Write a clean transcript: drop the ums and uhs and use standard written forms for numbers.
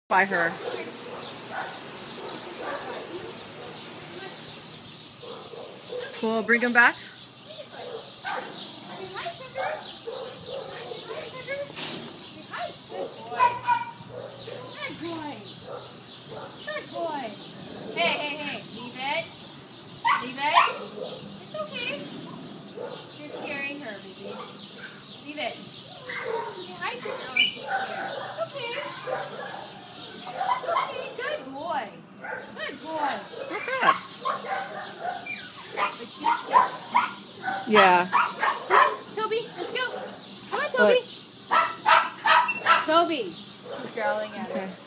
by her. Cool, bring him back. Good boy. Good boy. Hey. Leave it. Leave it. It's okay. You're scaring her, baby. Leave it. Say hi to her. It's okay. It's okay. Good boy. Good boy. Not bad. But she's scared. Yeah. Come on, Toby. Let's go. Come on, Toby. Toby. He's growling at her. Okay.